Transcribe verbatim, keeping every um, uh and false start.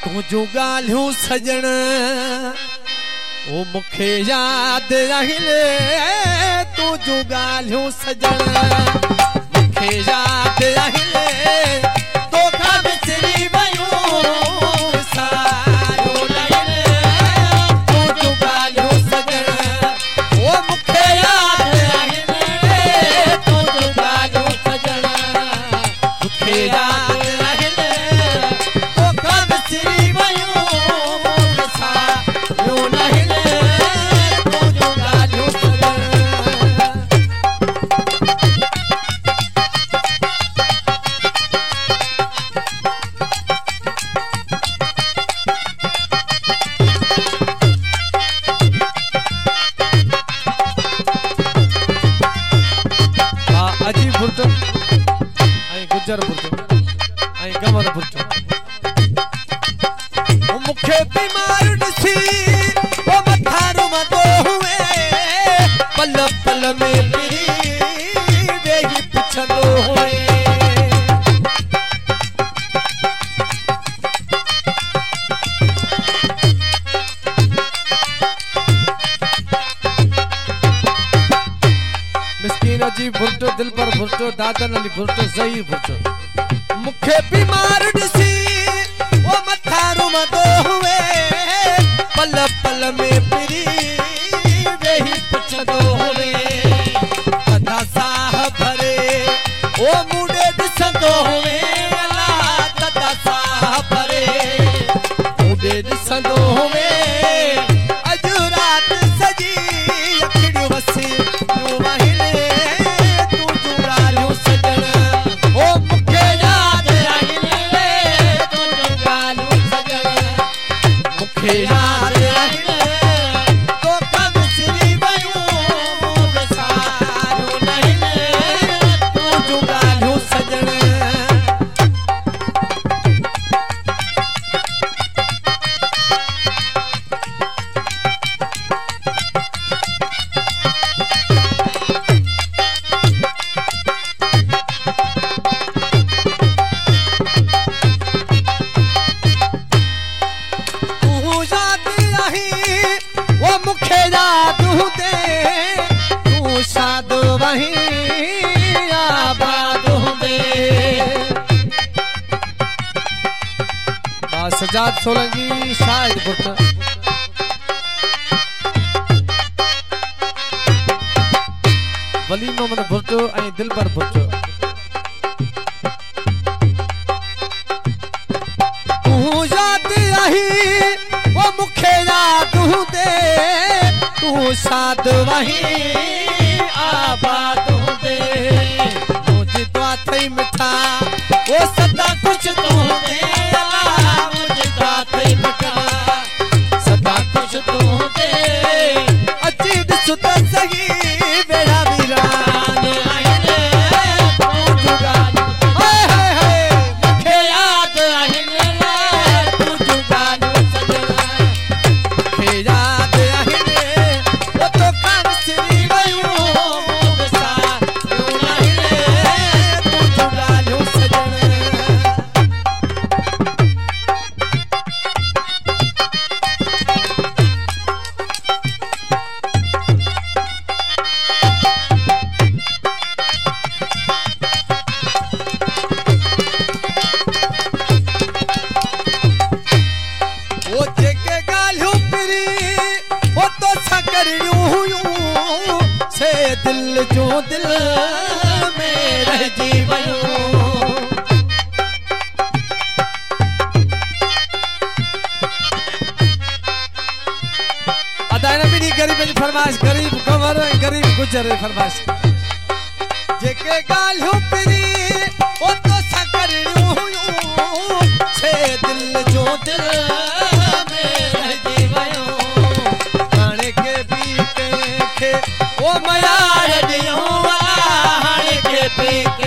तुझूं ॻाल्हियूं सजण ओ मूंखे यादि आहिनि तुझूं ॻाल्हियूं सजण मूंखे यादि आहिनि तोखां विसरी वयूं सारो लहिनि तुझूं ॻाल्हियूं सजण ओ मूंखे यादि आहिनि तुझूं ॻाल्हियूं सजण मूंखे यादि आहिनि तोखां विसरी वयूं सारो लहिनि तुझूं ॻाल्हियूं सजण अजी भुर्तो ऐं गुजर भुर्तो ऐं गंवर भुर्तो मूंखे बीमार ॾिसी ओ मथां रुमंदो हुए पल पल में पिरी वेही पुछंदो हुए मिस्कीन जी भुर्तो दिल पर भुर्तो दादन अली भुर्तो सही भुर्तो मूंखे बीमार ॾिसी ओ मथां रुमंदो हुए पल पल में पिरी वेही पुछंदो हुए अधा साह भरे ओ मूंडे ॾिसंदो हुए अला तदा साह भरे मूंडे ॾिसंदो हुए अॼु राति सॼी अखियूं वसी सजाद सोलंकी शायद भुर्तो वली मोहम्मद भुर्तो ऐं दिलबर भुर्तो तूं यादि आही ओ मूंखे यादि हूंदे तूं साद वही आबाद हूंदे मुंहिंजी दुआ थई मिठा ओ सदा कुझ तूं हूंदे सदा कुछ तूं दे अची ॾिस त सही बेड़ा वीरान आहिनि तुझूं ॻाल्हियूं हाय हाय हाय मूंखे यादि आहिनि तुझूं ॻाल्हियूं सजण मूंखे यादि आहिनि ओ तोखां विसरी वयूं सारो आहिनि तुझूं ॻाल्हियूं सजण दिल जो दिल में रहिजी वयो अदाना भी गरीब जी फरमाइश गरीब कमर गरीब गुजर फरमाइश जेके गालियों पिरी ओ तो सकरियूं हुयूं छे दिल जो दिल में रहिजी वयो हाणे के भी के ओ मयार ॾियूं हाणे के भी